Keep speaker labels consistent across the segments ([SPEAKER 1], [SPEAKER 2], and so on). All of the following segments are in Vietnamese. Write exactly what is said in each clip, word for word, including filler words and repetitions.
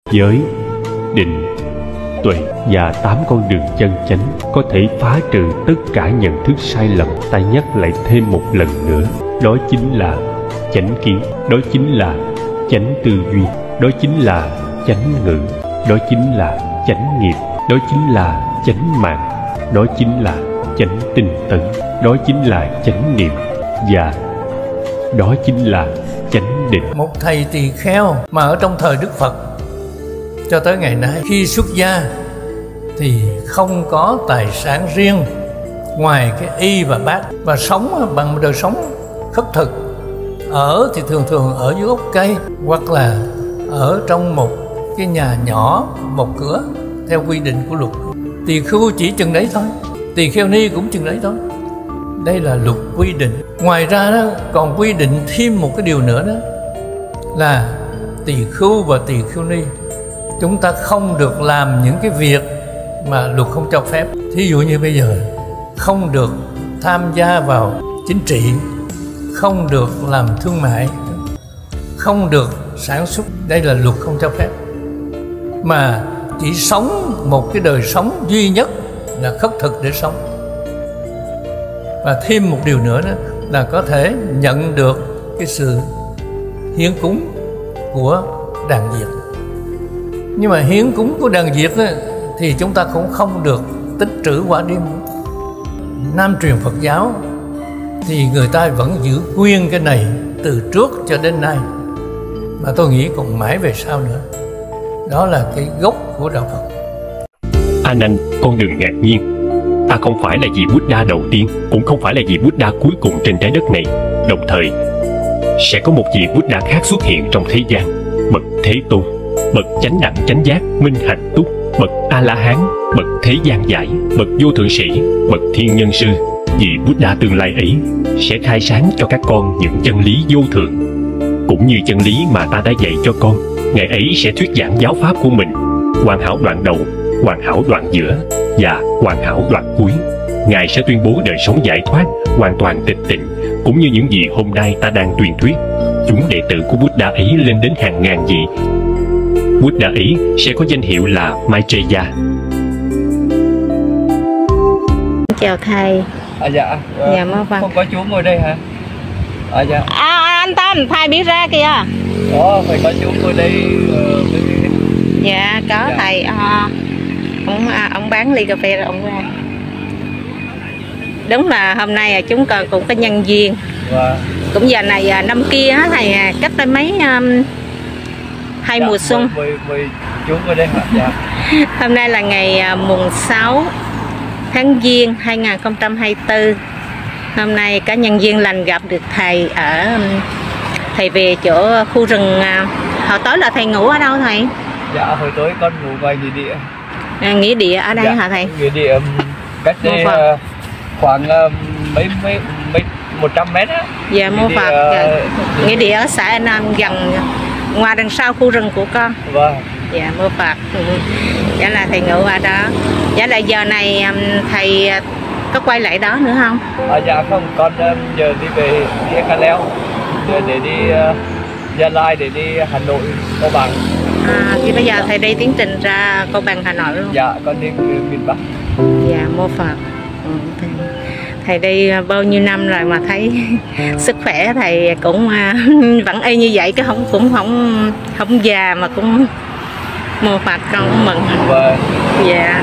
[SPEAKER 1] giới, định, tuệ và tám con đường chân chánh có thể phá trừ tất cả nhận thức sai lầm. Ta nhắc lại thêm một lần nữa, đó chính là chánh kiến, đó chính là chánh tư duy, đó chính là chánh ngữ, đó chính là chánh nghiệp, đó chính là chánh mạng, đó chính là chánh tinh tấn, đó chính là chánh niệm, và đó chính là chánh định.
[SPEAKER 2] Một thầy tỳ kheo mà ở trong thời Đức Phật cho tới ngày nay, khi xuất gia thì không có tài sản riêng ngoài cái y và bát, và sống bằng một đời sống khất thực. Ở thì thường thường ở dưới gốc cây, hoặc là ở trong một cái nhà nhỏ, một cửa, theo quy định của luật. Tỳ khưu chỉ chừng đấy thôi, tỳ kheo ni cũng chừng đấy thôi. Đây là luật quy định. Ngoài ra đó còn quy định thêm một cái điều nữa, đó là tỳ khưu và tỳ kheo ni chúng ta không được làm những cái việc mà luật không cho phép. Thí dụ như bây giờ không được tham gia vào chính trị, không được làm thương mại, không được sản xuất. Đây là luật không cho phép. Mà chỉ sống một cái đời sống duy nhất là khất thực để sống. Và thêm một điều nữa đó là có thể nhận được cái sự hiến cúng của đàn Việt. Nhưng mà hiến cúng của đàn Việt đó, thì chúng ta cũng không được tích trữ quả điêm. Nam truyền Phật giáo thì người ta vẫn giữ nguyên cái này từ trước cho đến nay, mà tôi nghĩ còn mãi về sau nữa. Đó là cái gốc của đạo Phật.
[SPEAKER 1] A Nan, con đừng ngạc nhiên. Ta không phải là vị Buddha đầu tiên, cũng không phải là vị Buddha cuối cùng trên trái đất này. Đồng thời sẽ có một vị Buddha khác xuất hiện trong thế gian. Bậc Thế Tôn, bậc chánh đẳng chánh giác minh hạnh túc, bậc A La Hán, bậc thế gian giải, bậc vô thượng sĩ, bậc thiên nhân sư. Vị Buddha tương lai ấy sẽ khai sáng cho các con những chân lý vô thượng, cũng như chân lý mà ta đã dạy cho con. Ngài ấy sẽ thuyết giảng giáo pháp của mình, hoàn hảo đoạn đầu, hoàn hảo đoạn giữa và hoàn hảo đoạn cuối. Ngài sẽ tuyên bố đời sống giải thoát, hoàn toàn tịch tịnh, cũng như những gì hôm nay ta đang truyền thuyết. Chúng đệ tử của Buddha ấy lên đến hàng ngàn vị. Buddha ấy sẽ có danh hiệu là Maitreya.
[SPEAKER 3] Chào thầy.
[SPEAKER 4] À dạ.
[SPEAKER 3] Dạ mơ vâng.
[SPEAKER 4] Không có chú ngồi đây hả? À dạ.
[SPEAKER 3] À anh Tâm, thầy biết ra kìa.
[SPEAKER 4] Đó, phải có chú ngồi đây. Uh,
[SPEAKER 3] dạ có dạ. Thầy. À, ông à, ông bán ly cà phê rồi ông ra. Đúng là hôm nay chúng con cũng có nhân duyên. Wow. Cũng giờ này năm kia á thầy, cách đây mấy um, hai dạ, mùa xuân.
[SPEAKER 4] Mời, mời, mời chú ngồi đây hả? Dạ.
[SPEAKER 3] Hôm nay là ngày mùng sáu tháng Giêng hai nghìn không trăm hai mươi tư. Hôm nay có nhân duyên lành gặp được thầy ở thầy về chỗ khu rừng. Hồi tối là thầy ngủ ở đâu thầy?
[SPEAKER 4] Dạ hồi tối con ngủ ngoài nghỉ địa.
[SPEAKER 3] À, nghỉ địa ở đây dạ, hả thầy?
[SPEAKER 4] Nghỉ địa cách đây uh, khoảng uh, mấy mấy mấy một trăm mét á.
[SPEAKER 3] Dạ mô Phật. Dạ. Nghỉ địa ở xã An Nam, gần ngoài đằng sau khu rừng của con.
[SPEAKER 4] Vâng. Dạ
[SPEAKER 3] mô Phật. Dạ là thầy ngủ ở đó. Dạ là giờ này thầy có quay lại đó nữa không?
[SPEAKER 4] À, dạ không, con giờ đi về đi Cà Leo, giờ để đi uh, Gia Lai, để đi Hà Nội, Cao Bằng.
[SPEAKER 3] À, thì bây giờ thầy đi tiến trình ra Cao Bằng, Hà Nội luôn?
[SPEAKER 4] Dạ, con đi miền Bắc.
[SPEAKER 3] Dạ mô Phật. Ừ, thầy, thầy đi bao nhiêu năm rồi mà thấy sức khỏe thầy cũng uh, vẫn y như vậy, cái không cũng không không già mà cũng mô Phật, con cũng mừng.
[SPEAKER 4] Vâng.
[SPEAKER 3] Dạ.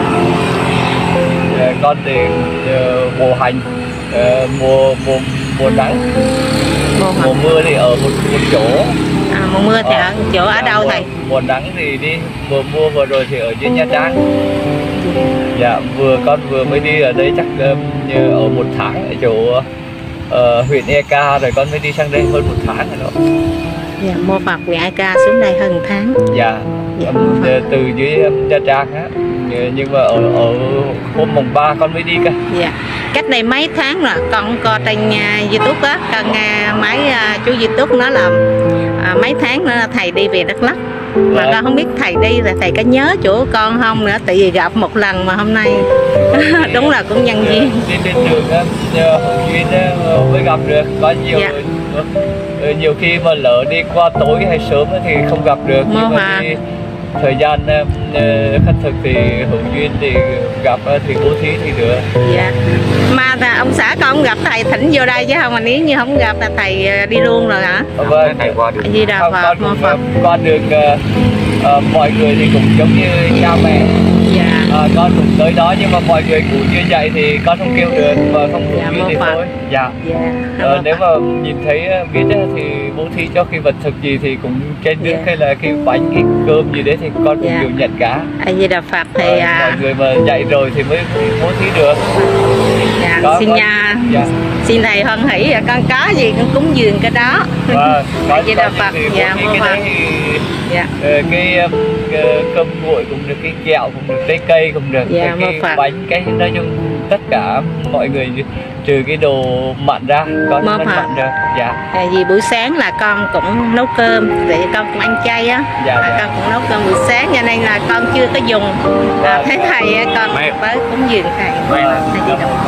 [SPEAKER 4] Con thì uh, mùa hành, uh, mùa mùa mùa nắng, mùa, mùa mưa thì ở một, một chỗ.
[SPEAKER 3] À, mùa mưa thì ờ, ở chỗ ở đâu
[SPEAKER 4] mùa,
[SPEAKER 3] thầy?
[SPEAKER 4] Mùa nắng thì đi, mùa mưa vừa rồi thì ở trên Nha Trang. Dạ, vừa con vừa mới đi ở đây chắc um, ở một tháng ở chỗ uh, huyện e ca, rồi con mới đi sang đây hơn một tháng rồi đó.
[SPEAKER 3] Dạ, mô Phật, huyện e ca xuống đây hơn một tháng.
[SPEAKER 4] Dạ, dạ um, từ dưới um, Nha Trang á. Nhưng mà ở, ở hôm mùng ba con mới đi cơ.
[SPEAKER 3] Dạ. Cách đây mấy tháng rồi con coi trên uh, YouTube á, con uh, máy uh, chú YouTube nó là uh, mấy tháng nữa thầy đi về Đắk Lắk. Mà dạ. Con không biết thầy đi là thầy có nhớ chỗ con không nữa, tại vì gặp một lần mà hôm nay đúng là cũng nhân duyên.
[SPEAKER 4] Đi trên đường á, hữu duyên mới gặp được, có nhiều dạ. nhiều khi mà lỡ đi qua tối hay sớm thì không gặp được.
[SPEAKER 3] Mô nhưng mà đi,
[SPEAKER 4] thời gian uh, khất thực thì hữu duyên thì gặp uh, thì bố thí thì được.
[SPEAKER 3] Dạ. Mà là ông xã con không gặp thầy thỉnh vô đây chứ không, mà nếu như không gặp là thầy đi luôn rồi hả?
[SPEAKER 4] Vâng, thầy qua đường.
[SPEAKER 3] Di Đà Phật,
[SPEAKER 4] con
[SPEAKER 3] Mô Phật.
[SPEAKER 4] Qua đường uh, uh, mọi người thì cũng giống như cha mẹ.
[SPEAKER 3] Dạ.
[SPEAKER 4] À, con cũng tới đó nhưng mà mọi người cũng như vậy thì con không kêu được mà không hữu
[SPEAKER 3] Dạ,
[SPEAKER 4] duyên thì
[SPEAKER 3] Phật.
[SPEAKER 4] thôi. Dạ.
[SPEAKER 3] Dạ.
[SPEAKER 4] Ờ, nếu mà nhìn thấy biết thì bố thí cho khi vật thực gì thì cũng trên nước
[SPEAKER 3] Dạ.
[SPEAKER 4] hay là cái bánh cái cơm gì đấy thì con cũng
[SPEAKER 3] Dạ.
[SPEAKER 4] đều nhận cả.
[SPEAKER 3] A Di Đà Phật thì
[SPEAKER 4] Ờ,
[SPEAKER 3] à,
[SPEAKER 4] mọi người mà dạy rồi thì mới bố thí được.
[SPEAKER 3] dạ,
[SPEAKER 4] Có,
[SPEAKER 3] xin
[SPEAKER 4] có-
[SPEAKER 3] nhà
[SPEAKER 4] dạ.
[SPEAKER 3] xin thầy hoan hỷ, à, con có gì con cúng dường cái đó.
[SPEAKER 4] Vâng,
[SPEAKER 3] A
[SPEAKER 4] có
[SPEAKER 3] Di Đà
[SPEAKER 4] có
[SPEAKER 3] Phật.
[SPEAKER 4] những
[SPEAKER 3] Dạ,
[SPEAKER 4] cái
[SPEAKER 3] Mô
[SPEAKER 4] cái
[SPEAKER 3] Phật.
[SPEAKER 4] đấy thì
[SPEAKER 3] Dạ.
[SPEAKER 4] ờ, cái, um, cái cơm nguội cũng được, cái kẹo cũng được, trái cây cũng được,
[SPEAKER 3] Dạ,
[SPEAKER 4] cái,
[SPEAKER 3] Mô
[SPEAKER 4] cái
[SPEAKER 3] Phật.
[SPEAKER 4] bánh, cái nói chung tất cả mọi người trừ cái đồ mặn ra con
[SPEAKER 3] Mô
[SPEAKER 4] không
[SPEAKER 3] Phật.
[SPEAKER 4] mặn được. Dạ.
[SPEAKER 3] À, vì buổi sáng là con cũng nấu cơm, tại vì con cũng ăn chay á,
[SPEAKER 4] Dạ,
[SPEAKER 3] à,
[SPEAKER 4] dạ.
[SPEAKER 3] con cũng nấu cơm buổi sáng cho nên là con chưa có dùng. À, thấy thầy á, con
[SPEAKER 1] Mẹ.
[SPEAKER 3] tới cúng dường thầy.
[SPEAKER 4] Mẹ.
[SPEAKER 3] Thầy Di Đà Phật.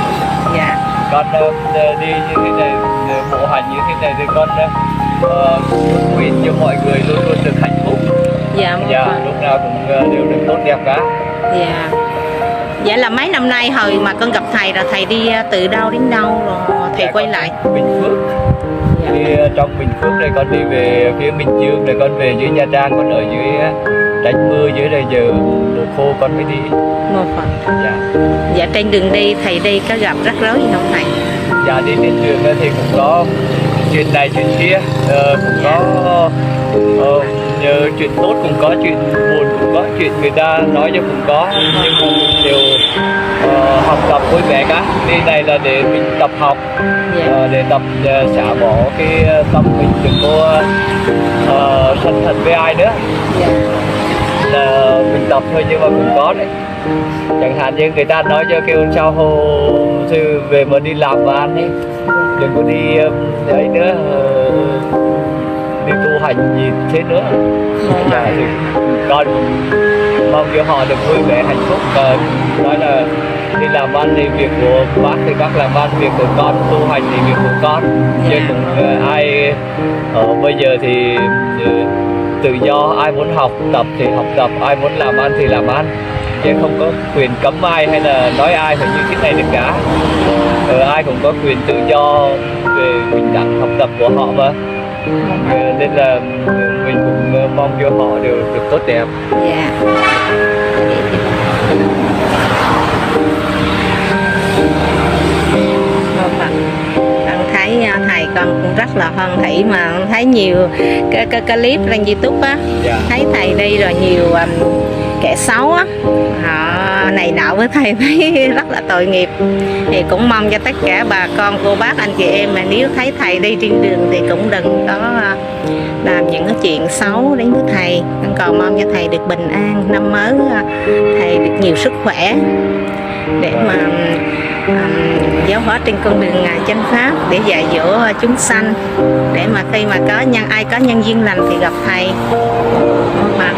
[SPEAKER 3] Dạ.
[SPEAKER 4] Con ờ, đi như thế này, ờ, bộ hành như thế này thì con uh, nguyện cho mọi người luôn luôn được hạnh phúc.
[SPEAKER 3] Dạ, Mô
[SPEAKER 4] Dạ,
[SPEAKER 3] Phật.
[SPEAKER 4] lúc nào cũng ờ, đều được tốt đẹp cả.
[SPEAKER 3] Dạ. Vậy là mấy năm nay hồi mà con gặp thầy là thầy đi à, từ đâu đến đâu rồi thầy
[SPEAKER 4] Dạ,
[SPEAKER 3] quay
[SPEAKER 4] con
[SPEAKER 3] lại?
[SPEAKER 4] Bình Phước.
[SPEAKER 3] Dạ.
[SPEAKER 4] Thì ờ, trong Bình Phước này con đi về phía Bình Dương này, con về dưới Nha Trang, con ở dưới ờ, tránh mưa dưới này, giờ mùa khô con mới đi.
[SPEAKER 3] Mô Phật.
[SPEAKER 4] Dạ.
[SPEAKER 3] Dạ, trên đường đi thầy đi có gặp rắc rối gì không thầy?
[SPEAKER 4] Dạ, đi trên đường á thì cũng có chuyện này chuyện kia, ờ, cũng có ờ, nhờ chuyện tốt cũng có, chuyện buồn cũng có, chuyện người ta nói cho cũng có, nhưng mà mình đều ờ, học tập vui vẻ cả. Đi này là để mình tập học,
[SPEAKER 3] Dạ.
[SPEAKER 4] ờ, để tập ờ, xả bỏ cái ờ, tâm mình đừng có uh, sân hận với ai nữa.
[SPEAKER 3] Dạ.
[SPEAKER 4] Là mình tập thôi nhưng mà cũng có đấy. Chẳng hạn như người ta nói cho kêu sao hồ sư về mà đi làm và ăn ấy, đừng có đi um, ấy nữa, ờ, đi tu hành gì thế nữa. Dạ, thì con mong cho họ được vui vẻ hạnh phúc, và nói là đi làm ăn thì việc của bác thì bác làm ăn, việc của con tu hành thì việc của con. Chứ
[SPEAKER 3] Dạ.
[SPEAKER 4] cũng ờ, ai ở bây giờ thì ờ, tự do, ai muốn học tập thì học tập, ai muốn làm ăn thì làm ăn, chứ không có quyền cấm ai hay là nói ai phải như thế này được cả. Ờ, ai cũng có quyền tự do về bình đẳng học tập của họ mà. Ờ, nên là mình cũng ờ, mong cho họ đều được tốt đẹp.
[SPEAKER 3] Dạ. Mô Phật. Con thấy à, thầy con cũng rất là hoan hỷ, mà con thấy nhiều cái, cái, cái clip lên YouTube á,
[SPEAKER 4] Dạ.
[SPEAKER 3] thấy thầy đi rồi nhiều um, kẻ xấu á, họ này nọ với thầy thấy rất là tội nghiệp. Thì cũng mong cho tất cả bà con cô bác anh chị em mà nếu thấy thầy đi trên đường thì cũng đừng có uh, làm những cái chuyện xấu đến với thầy. Con cầu mong cho thầy được bình an, năm mới uh, thầy được nhiều sức khỏe để mà um, giáo hóa trên con đường uh, chánh pháp, để dạy dỗ uh, chúng sanh, để mà khi mà có nhân ai có nhân duyên lành thì gặp thầy. Mà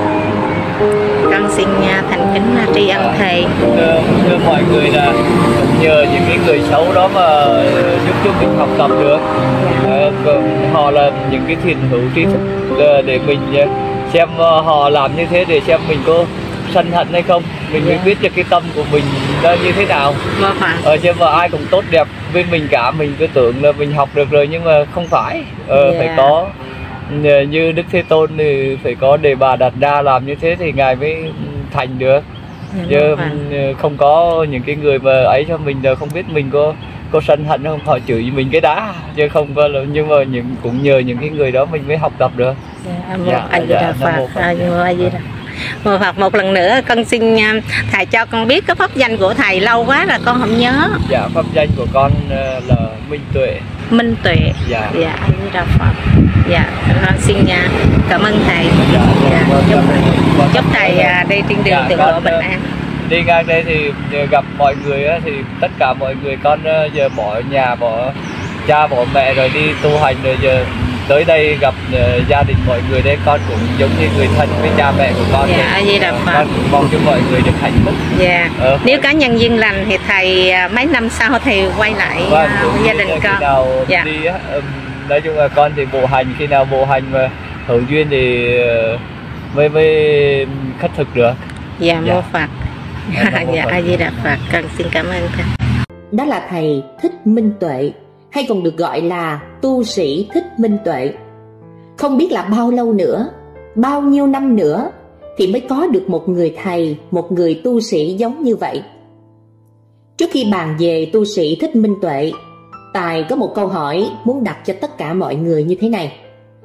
[SPEAKER 3] con xin uh, thành kính uh, tri ân thầy.
[SPEAKER 4] Thưa, thưa mọi người là nhờ những cái người xấu đó mà giúp cho mình học tập được. Ờ, họ là những cái thiền hữu trí thức, ờ, để mình ờ, xem ờ, họ làm như thế để xem mình có sân hận hay không, mình mới
[SPEAKER 3] Dạ.
[SPEAKER 4] biết được cái tâm của mình nó như thế nào.
[SPEAKER 3] Mô Phật.
[SPEAKER 4] Ờ, nhưng mà ai cũng tốt đẹp với mình cả, mình cứ tưởng là mình học được rồi nhưng mà không phải. Ờ,
[SPEAKER 3] Dạ.
[SPEAKER 4] phải có ờ, như Đức Thế Tôn thì phải có đề bà đặt ra làm như thế thì ngài mới thành được.
[SPEAKER 3] Dạ,
[SPEAKER 4] Chứ
[SPEAKER 3] Mô Phật.
[SPEAKER 4] không có những cái người mà ấy cho mình là không biết mình có có sân hận không, họ chửi mình cái đá chứ không có là, nhưng mà những cũng nhờ những cái người đó mình mới học tập được.
[SPEAKER 3] Dạ, mô
[SPEAKER 4] Dạ,
[SPEAKER 3] A Di
[SPEAKER 4] dạ,
[SPEAKER 3] Đà
[SPEAKER 4] Nam
[SPEAKER 3] Phật.
[SPEAKER 4] Mô Phật.
[SPEAKER 3] A Di A Di Đà. Mô Phật, một lần nữa con xin uh, thầy cho con biết cái pháp danh của thầy, lâu quá là con không nhớ.
[SPEAKER 4] Dạ, pháp danh của con ờ, là Minh Tuệ.
[SPEAKER 3] Minh Tuệ.
[SPEAKER 4] Dạ.
[SPEAKER 3] Dạ, A Di Đà Phật. Dạ, con xin uh, cảm ơn thầy.
[SPEAKER 4] Dạ,
[SPEAKER 3] Dạ,
[SPEAKER 4] vâng,
[SPEAKER 3] chúc,
[SPEAKER 4] vâng.
[SPEAKER 3] chúc thầy uh, đi trên đường
[SPEAKER 4] Dạ,
[SPEAKER 3] tường
[SPEAKER 4] con,
[SPEAKER 3] lộ bình
[SPEAKER 4] ờ,
[SPEAKER 3] an.
[SPEAKER 4] Đi ngang đây thì gặp mọi người á, thì tất cả mọi người con ờ, giờ bỏ nhà, bỏ cha, bỏ mẹ rồi đi tu hành, rồi giờ tới đây gặp uh, gia đình mọi người đây, con cũng giống như người thân với cha mẹ của con.
[SPEAKER 3] Dạ,
[SPEAKER 4] vậy.
[SPEAKER 3] A Di Đà Phật.
[SPEAKER 4] Con cũng mong cho mọi người được hạnh phúc.
[SPEAKER 3] Dạ.
[SPEAKER 4] Ờ,
[SPEAKER 3] Nếu có nhân duyên lành thì thầy uh, mấy năm sau thì quay lại
[SPEAKER 4] vâng,
[SPEAKER 3] uh,
[SPEAKER 4] cũng
[SPEAKER 3] gia
[SPEAKER 4] như
[SPEAKER 3] đình
[SPEAKER 4] là khi
[SPEAKER 3] con.
[SPEAKER 4] nào
[SPEAKER 3] Dạ.
[SPEAKER 4] đi á, ừm, nói chung là con thì bộ hành, khi nào bộ hành mà hữu duyên thì uh, với với khất thực được.
[SPEAKER 3] Dạ,
[SPEAKER 4] Dạ.
[SPEAKER 3] mô Phật.
[SPEAKER 4] Dạ, mô
[SPEAKER 3] Dạ,
[SPEAKER 4] Phật.
[SPEAKER 3] A Di Đà Phật. Con xin cảm ơn thầy.
[SPEAKER 5] Đó là thầy Thích Minh Tuệ, hay còn được gọi là tu sĩ Thích Minh Tuệ. Không biết là bao lâu nữa, bao nhiêu năm nữa thì mới có được một người thầy, một người tu sĩ giống như vậy. Trước khi bàn về tu sĩ Thích Minh Tuệ, Tài có một câu hỏi muốn đặt cho tất cả mọi người như thế này.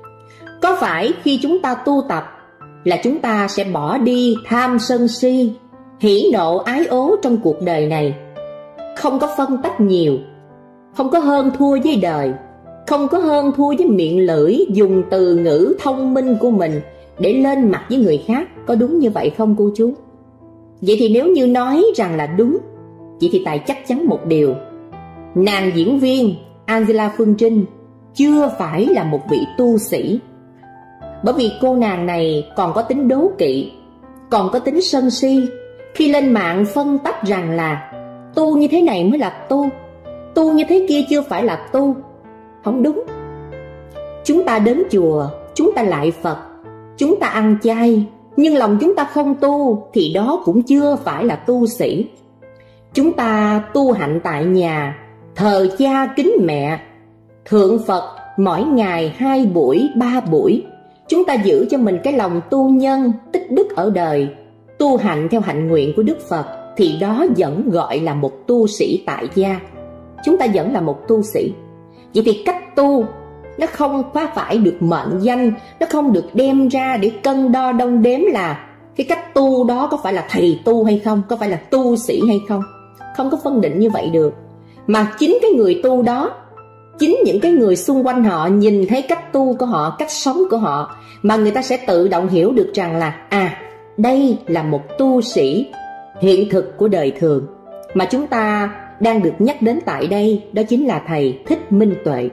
[SPEAKER 5] Có phải khi chúng ta tu tập là chúng ta sẽ bỏ đi tham sân si, hỉ nộ ái ố trong cuộc đời này, không có phân tách nhiều, không có hơn thua với đời, không có hơn thua với miệng lưỡi dùng từ ngữ thông minh của mình để lên mặt với người khác, có đúng như vậy không cô chú? Vậy thì nếu như nói rằng là đúng, vậy thì Tài chắc chắn một điều, nàng diễn viên Angela Phương Trinh chưa phải là một vị tu sĩ. Bởi vì cô nàng này còn có tính đố kỵ, còn có tính sân si, khi lên mạng phân tách rằng là tu như thế này mới là tu, tu như thế kia chưa phải là tu. Không đúng. Chúng ta đến chùa, chúng ta lại Phật, chúng ta ăn chay, nhưng lòng chúng ta không tu thì đó cũng chưa phải là tu sĩ. Chúng ta tu hạnh tại nhà, thờ cha kính mẹ, thượng Phật mỗi ngày hai buổi, ba buổi. Chúng ta giữ cho mình cái lòng tu nhân, tích đức ở đời, tu hạnh theo hạnh nguyện của Đức Phật, thì đó vẫn gọi là một tu sĩ tại gia. Chúng vẫn là một tu sĩ. Vậy thì cách tu nó không phải được mệnh danh, nó không được đem ra để cân đo đong đếm là cái cách tu đó có phải là thầy tu hay không, có phải là tu sĩ hay không. Không có phân định như vậy được. Mà chính cái người tu đó, chính những cái người xung quanh họ nhìn thấy cách tu của họ, cách sống của họ, mà người ta sẽ tự động hiểu được rằng là à, đây là một tu sĩ hiện thực của đời thường. Mà chúng ta đang được nhắc đến tại đây, đó chính là thầy Thích Minh Tuệ.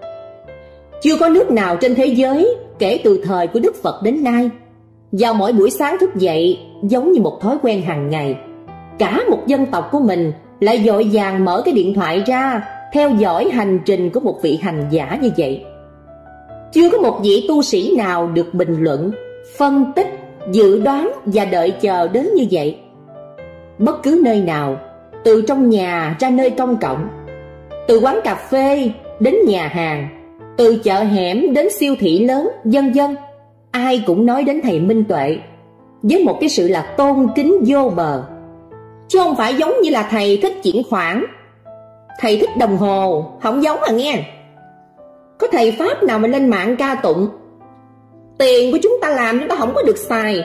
[SPEAKER 5] Chưa có nước nào trên thế giới kể từ thời của Đức Phật đến nay, vào mỗi buổi sáng thức dậy giống như một thói quen hàng ngày, cả một dân tộc của mình lại vội vàng mở cái điện thoại ra theo dõi hành trình của một vị hành giả như vậy. Chưa có một vị tu sĩ nào được bình luận, phân tích, dự đoán và đợi chờ đến như vậy. Bất cứ nơi nào, từ trong nhà ra nơi công cộng, từ quán cà phê đến nhà hàng, từ chợ hẻm đến siêu thị lớn, vân vân, ai cũng nói đến thầy Minh Tuệ với một cái sự là tôn kính vô bờ. Chứ không phải giống như là thầy thích chuyển khoản, thầy thích đồng hồ, không giống à nghe. Có thầy Pháp nào mà lên mạng ca tụng tiền của chúng ta làm chúng ta không có được xài,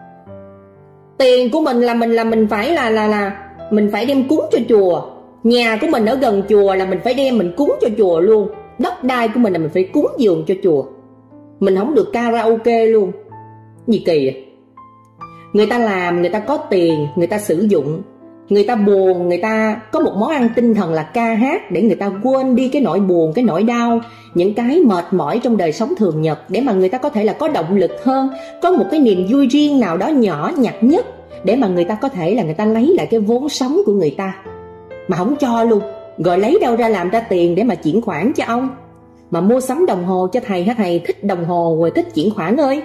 [SPEAKER 5] tiền của mình là mình là mình phải là là là mình phải đem cúng cho chùa, nhà của mình ở gần chùa là mình phải đem mình cúng cho chùa luôn, đất đai của mình là mình phải cúng dường cho chùa, mình không được karaoke luôn. Gì kỳ vậy? Người ta làm, người ta có tiền, người ta sử dụng, người ta buồn, người ta có một món ăn tinh thần là ca hát để người ta quên đi cái nỗi buồn, cái nỗi đau, những cái mệt mỏi trong đời sống thường nhật, để mà người ta có thể là có động lực hơn, có một cái niềm vui riêng nào đó nhỏ nhặt nhất để mà người ta có thể là người ta lấy lại cái vốn sống của người ta. Mà không cho luôn, rồi lấy đâu ra làm ra tiền để mà chuyển khoản cho ông, mà mua sắm đồng hồ cho thầy hả? Thầy thích đồng hồ rồi thích chuyển khoản ơi.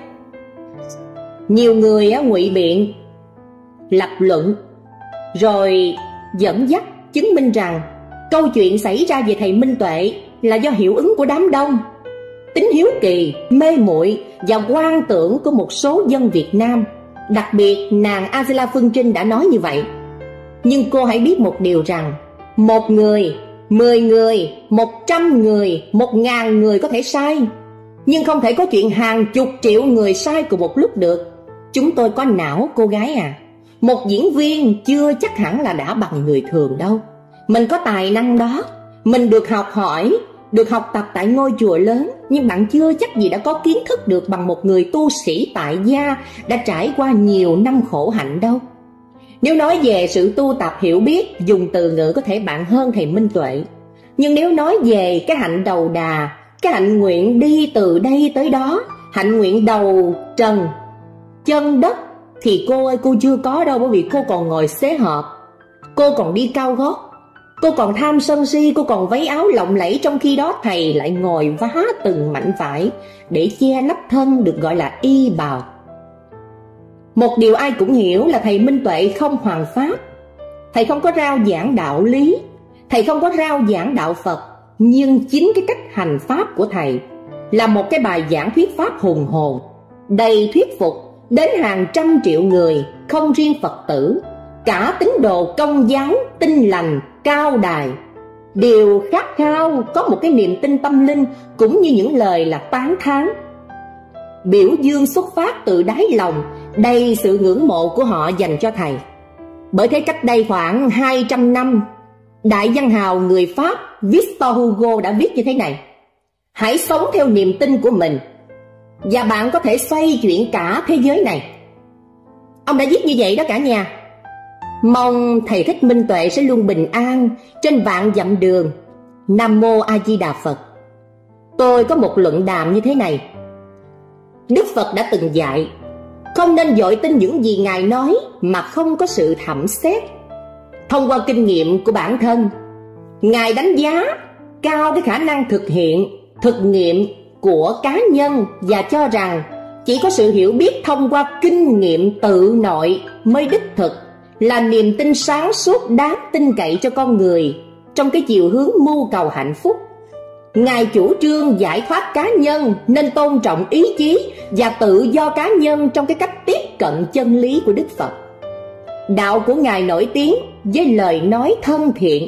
[SPEAKER 5] Nhiều người á ngụy biện, lập luận, rồi dẫn dắt chứng minh rằng câu chuyện xảy ra về thầy Minh Tuệ là do hiệu ứng của đám đông, tính hiếu kỳ, mê muội và quan tưởng của một số dân Việt Nam. Đặc biệt nàng Angela Phương Trinh đã nói như vậy. Nhưng cô hãy biết một điều rằng một người, mười người, một trăm người, một ngàn người có thể sai, nhưng không thể có chuyện hàng chục triệu người sai cùng một lúc được. Chúng tôi có não cô gái à. Một diễn viên chưa chắc hẳn là đã bằng người thường đâu. Mình có tài năng đó, mình được học hỏi, được học tập tại ngôi chùa lớn, nhưng bạn chưa chắc gì đã có kiến thức được bằng một người tu sĩ tại gia đã trải qua nhiều năm khổ hạnh đâu. Nếu nói về sự tu tập hiểu biết, dùng từ ngữ có thể bạn hơn thầy Minh Tuệ. Nhưng nếu nói về cái hạnh đầu đà, cái hạnh nguyện đi từ đây tới đó, hạnh nguyện đầu trần, chân đất, thì cô ơi cô chưa có đâu. Bởi vì cô còn ngồi xế hộp, cô còn đi cao gót, cô còn tham sân si, cô còn váy áo lộng lẫy, trong khi đó thầy lại ngồi vá từng mảnh vải để che lấp thân, được gọi là y bào. Một điều ai cũng hiểu là thầy Minh Tuệ không hoằng pháp. Thầy không có rao giảng đạo lý, thầy không có rao giảng đạo Phật, nhưng chính cái cách hành pháp của thầy là một cái bài giảng thuyết pháp hùng hồn, đầy thuyết phục đến hàng trăm triệu người, không riêng Phật tử, cả tín đồ Công giáo, Tin lành, Cao đài đều khát khao có một cái niềm tin tâm linh, cũng như những lời là tán thán, biểu dương xuất phát từ đáy lòng đầy sự ngưỡng mộ của họ dành cho thầy. Bởi thế cách đây khoảng hai trăm năm, đại văn hào người Pháp Victor Hugo đã viết như thế này: hãy sống theo niềm tin của mình và bạn có thể xoay chuyển cả thế giới này. Ông đã viết như vậy đó cả nhà. Mong thầy Thích Minh Tuệ sẽ luôn bình an trên vạn dặm đường. Nam Mô A Di Đà Phật. Tôi có một luận đàm như thế này: Đức Phật đã từng dạy không nên vội tin những gì Ngài nói mà không có sự thẩm xét. Thông qua kinh nghiệm của bản thân, Ngài đánh giá cao cái khả năng thực hiện, thực nghiệm của cá nhân và cho rằng chỉ có sự hiểu biết thông qua kinh nghiệm tự nội mới đích thực là niềm tin sáng suốt đáng tin cậy cho con người trong cái chiều hướng mưu cầu hạnh phúc. Ngài chủ trương giải thoát cá nhân nên tôn trọng ý chí và tự do cá nhân trong cái cách tiếp cận chân lý của Đức Phật. Đạo của Ngài nổi tiếng với lời nói thân thiện,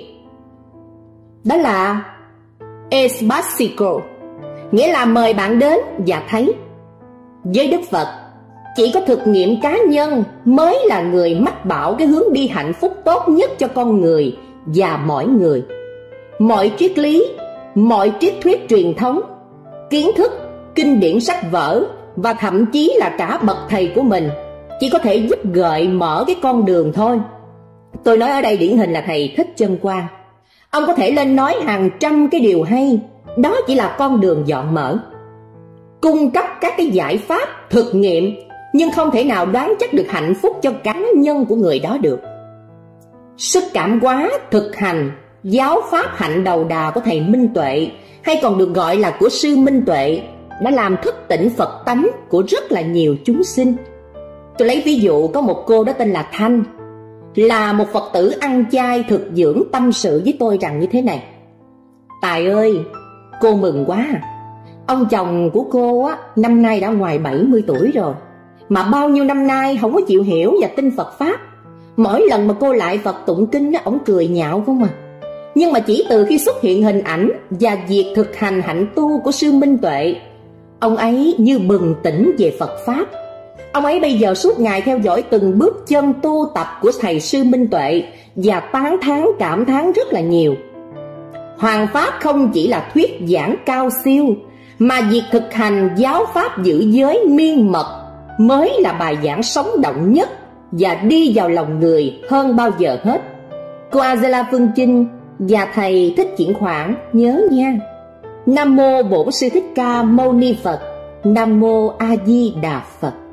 [SPEAKER 5] đó là Espasico, nghĩa là mời bạn đến và thấy. Với Đức Phật, chỉ có thực nghiệm cá nhân mới là người mách bảo cái hướng đi hạnh phúc tốt nhất cho con người và mọi người. Mọi triết lý, mọi triết thuyết truyền thống, kiến thức, kinh điển sách vở và thậm chí là cả bậc thầy của mình chỉ có thể giúp gợi mở cái con đường thôi. Tôi nói ở đây điển hình là thầy Thích Chân Quang. Ông có thể lên nói hàng trăm cái điều hay, đó chỉ là con đường dọn mở. Cung cấp các cái giải pháp thực nghiệm, nhưng không thể nào đoán chắc được hạnh phúc cho cá nhân của người đó được. Sức cảm hóa, thực hành, giáo pháp hạnh đầu đà của thầy Minh Tuệ, hay còn được gọi là của sư Minh Tuệ, đã làm thức tỉnh Phật tánh của rất là nhiều chúng sinh. Tôi lấy ví dụ có một cô đó tên là Thanh, là một Phật tử ăn chay thực dưỡng, tâm sự với tôi rằng như thế này: Tài ơi, cô mừng quá. Ông chồng của cô á, năm nay đã ngoài bảy mươi tuổi rồi, mà bao nhiêu năm nay không có chịu hiểu và tin Phật Pháp. Mỗi lần mà cô lại Phật tụng kinh á, ổng cười nhạo không à. Nhưng mà chỉ từ khi xuất hiện hình ảnh và việc thực hành hạnh tu của sư Minh Tuệ, ông ấy như bừng tỉnh về Phật Pháp. Ông ấy bây giờ suốt ngày theo dõi từng bước chân tu tập của thầy sư Minh Tuệ và tán thán cảm thán rất là nhiều. Hoàng Pháp không chỉ là thuyết giảng cao siêu, mà việc thực hành giáo pháp giữ giới miên mật mới là bài giảng sống động nhất và đi vào lòng người hơn bao giờ hết. Cô Angela Phương Chinh và thầy Thích Chuyển Khoản nhớ nha. Nam Mô Bổn Sư Thích Ca Mâu Ni Phật. Nam Mô A Di Đà Phật.